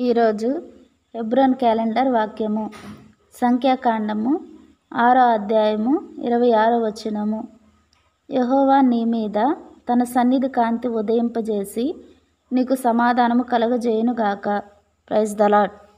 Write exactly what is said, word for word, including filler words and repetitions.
ఈరోజు హెబ్రోన్ క్యాలెండర్ వాక్యము సంఖ్యాకాండము ఆరో అధ్యాయము ఇరవై ఆరో వచనము. యెహోవా నీ మీద తన సన్నిధి కాంతి ఉదయింపజేసి నీకు సమాధానము కలుగజేయునుగాక. Praise the lord.